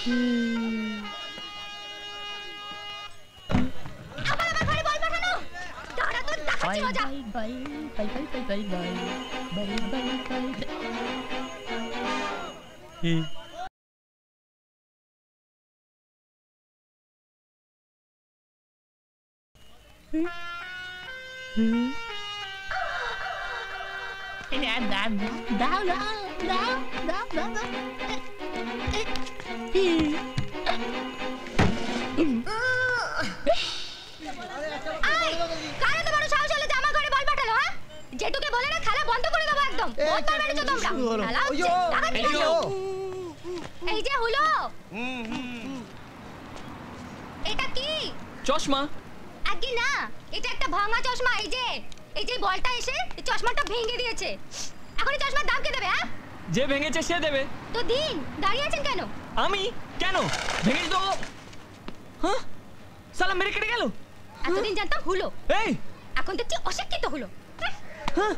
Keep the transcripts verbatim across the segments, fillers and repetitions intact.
আবার আমার ঘরে বল পাঠানো। দাঁড়া তো দেখাচ্ছি মজা। Bye bye bye bye bye bye bye bye bye. ই হুম দাও দাও দাও দাও দাও দাও দাও। কারণ তোমার সাহস হলো যে আমার ঘরে বল পাঠালো, হ্যাঁ? যেটুকে বলে না খেলা বন্ধ করে দেবো একদম। বল মেরেছো তোমরা। খেলা হচ্ছে। এই যে হলো। এটা কি? চশমা। আগে না, এটা একটা ভাঙা চশমা। এই যে এই যে বলটা এসে চশমাটা ভেঙে দিয়েছে। এখন এই চশমার দাম কে দেবে? হ্যাঁ, যে ভেঙেছে সে দেবে। তো দিন, দাঁড়িয়ে আছেন কেন? আমি কেন ভেঙে দেবো? হ্যাঁ, সালা মেরে কেটে গেল। এতদিন জানতাম হলো, এই এখন দেখছি অশিক্ষিত হলো। হ্যাঁ,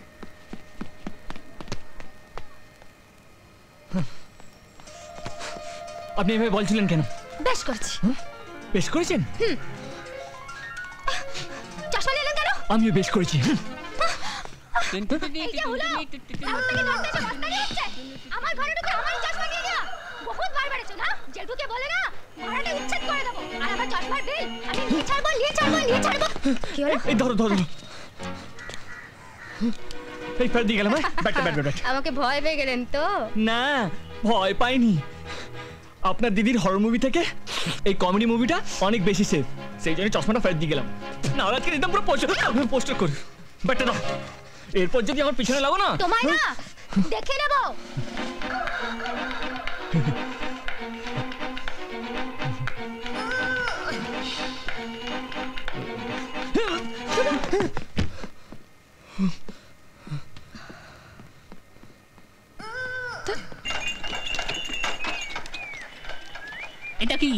আপনি এভাবে বলছিলেন কেন? বেশ করছি। বেশ করেছেন? হুম। চশমা নিলেন কেন? আমিও বেশ করেছি। এই যে হলো, রাউন্ড থেকে নর্থ এসে মস্তানি হচ্ছে। আমার ঘরে ঢুকে আমার চশমা নিয়ে যা। বহুত বার বাড়েছো না, যেটুকে বলে না ঘরটা উচ্ছেদ করে দেবো। আর আমার চশমার বিল আমি নিয়ে ছাড়বো, নিয়ে ছাড়বো, নিয়ে ছাড়বো। কি হলো? এই ধরো ধরো। এই ফের দিয়ে গেলাম। ব্যাটটা ব্যাট ব্যাট। আমাকে ভয় পেয়ে গেলেন তো? না, ভয় পাইনি। আপনার দিদির হরর মুভি থেকে এই কমেডি মুভিটা অনেক বেশি সেফ, সেই জন্য চশমাটা ফেরত দিয়ে গেলাম। না হলে আজকে একদম পুরো পোস্টার পোস্টার করে ব্যাটটা দাও। এরপর যদি আমার পিছনে লাগো না তোমায় না দেখে নেব। এটা কি?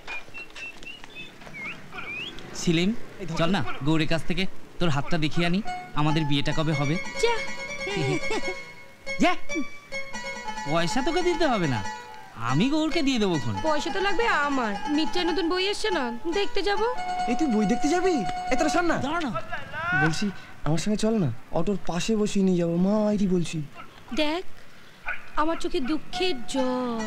ছিলিম, চল না গৌরের কাছ থেকে তোর হাতটা দেখিয়ে আনি। আমাদের বিয়েটা কবে হবে? যা, পয়সা তোকে দিতে হবে না, আমি গৌরকে দিয়ে দেবো। পয়সা তো লাগবে আমার। মিত্রের নতুন বই এসছে না, দেখতে যাব। এই তুই বই দেখতে যাবি? এই তোরা শোন না, দাঁড়া না, বলছি আমার সঙ্গে চল না, অটোর পাশে বসিয়ে নিয়ে যাবো। মা এটি বলছি। দেখ, আমার চোখে দুঃখের জল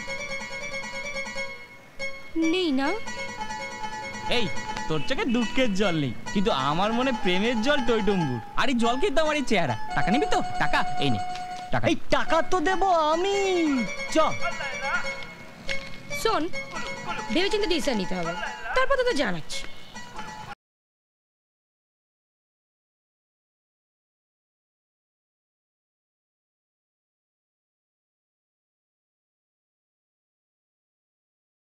নেই না। এই তোর চোখে দুঃখের জল নেই, কিন্তু আমার মনে প্রেমের জল টইটুম্বুর। আর এই জল খেয়ে তো আমার এই চেহারা। টাকা নিবি তো? টাকা এই নে টাকা। এই টাকা তো দেবো আমি। চ শোন, ভেবেচিন্তে ডিসিশন নিতে হবে, তারপর তো জানাচ্ছি।